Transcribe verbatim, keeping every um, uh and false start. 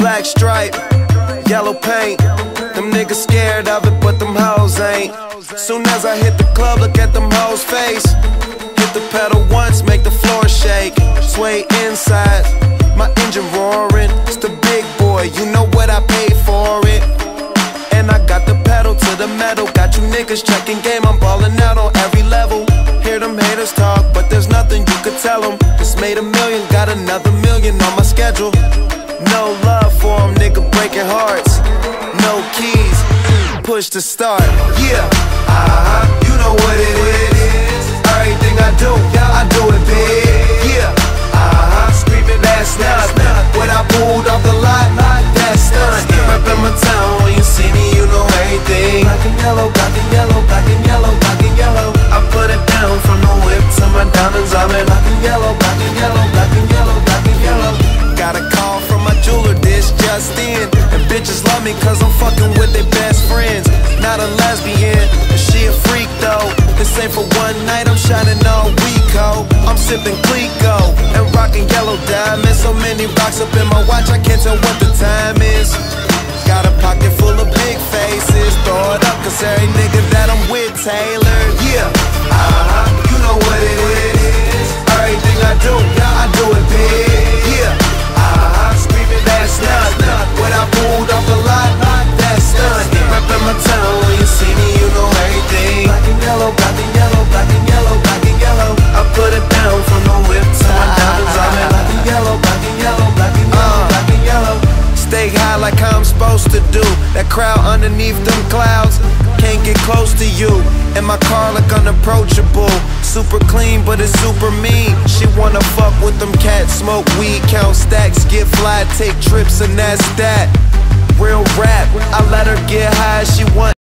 black stripe, yellow paint. Them niggas scared of it, but them hoes ain't. Soon as I hit the club, look at them hoes' face. Hit the pedal once, make the floor shake. Sway inside, my engine roaring. It's the big boy, you know what I paid for it. And I got the pedal to the metal. Got you niggas checking game, I'm ballin' out on every level. Hear them haters talk, but there's nothing you could tell them. Just made a million, got another million on my schedule. No love for them, nigga breaking hearts. No keys, push to start. Yeah, uh-huh, you know what it is. Everything I do, I do it big. Yeah, uh-huh, screaming that's nothing. When I pulled off the lot, that's stunt. Reppin' my town, when you see me, you know everything. Black and yellow, black and yellow, black and yellow, black and yellow. I put it down from the whip to my diamonds. I'm in black and yellow, black and yellow, black and yellow, black and yellow. Got a call from my jeweler, this just in. And bitches love me cause I'm fucking with their best friends. Not a lesbian, and she a freak though. This ain't for one night, I'm shining all week, ho. I'm sipping Clico and rocking yellow diamonds. So many rocks up in my watch, I can't tell what the time is. Got a pocket full of big faces, throw it up cause every nigga that I'm with tailored. Yeah, uh-huh, you know what it is. Everything I do, I do it big. Yeah, uh-huh, screaming that's nothing. When I pulled off the lot, that's stunt. Reppin' my town, when you see me, you know everything. Black and yellow, black and yellow, black and yellow, black and yellow. I put it down from the whip to my diamonds. I'm in black and yellow, black and yellow, black and yellow, black and yellow. Stay high like how I'm supposed to do. That crowd underneath them clouds can't get close to you. And my car look unapproachable. Super clean, but it's super mean. She wanna fuck with them cats, smoke weed, count stacks, get fly, take trips, and that's that. Real rap, I let her get high, she want